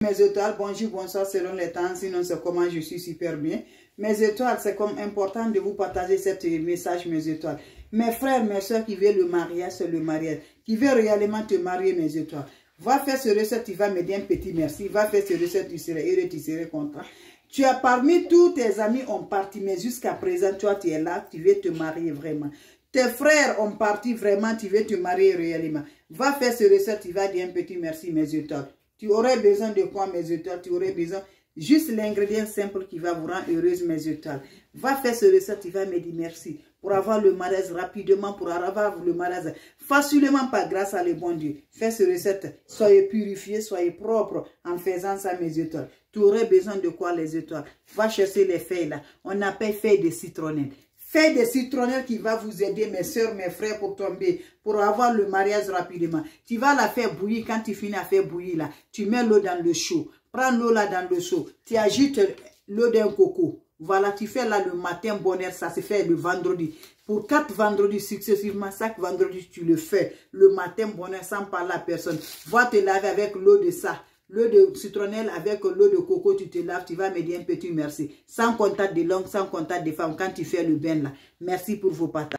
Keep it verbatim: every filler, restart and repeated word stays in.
Mes étoiles, bonjour, bonsoir, selon les temps, sinon c'est comment je suis super bien. Mes étoiles, c'est comme important de vous partager ce message, mes étoiles. Mes frères, mes soeurs qui veulent le mariage, c'est le mariage. Qui veut réellement te marier, mes étoiles. Va faire ce recette, tu vas me dire un petit merci. Va faire ce recette, tu serais heureux, tu serais content. Tu as parmi tous tes amis ont parti, mais jusqu'à présent, toi, tu es là, tu veux te marier vraiment. Tes frères ont parti vraiment, tu veux te marier réellement. Va faire ce recette, tu vas dire un petit merci, mes étoiles. Tu aurais besoin de quoi, mes étoiles? Tu aurais besoin juste l'ingrédient simple qui va vous rendre heureuse, mes étoiles. Va faire ce recette, tu vas me dire merci. Pour avoir le mariage rapidement, pour avoir le mariage facilement, pas grâce à le bon Dieu. Fais ce recette, soyez purifiés, soyez propres en faisant ça, mes étoiles. Tu aurais besoin de quoi, les étoiles? Va chercher les feuilles là. On appelle feuilles de citronnelle. Feuille de citronnelle qui va vous aider, mes soeurs, mes frères, pour tomber, pour avoir le mariage rapidement. Tu vas la faire bouillir. Quand tu finis à faire bouillir là, tu mets l'eau dans le chaud. Prends l'eau là dans le chaud. Tu agites l'eau d'un coco. Voilà, tu fais là le matin, bonheur, ça se fait le vendredi. Pour quatre vendredis successivement, chaque vendredi, tu le fais. Le matin, bonheur, sans parler à personne. Va te laver avec l'eau de ça. L'eau de citronnelle avec l'eau de coco, tu te laves, tu vas me dire un petit merci. Sans contact de langue, sans contact de femme, quand tu fais le bain là. Merci pour vos partages.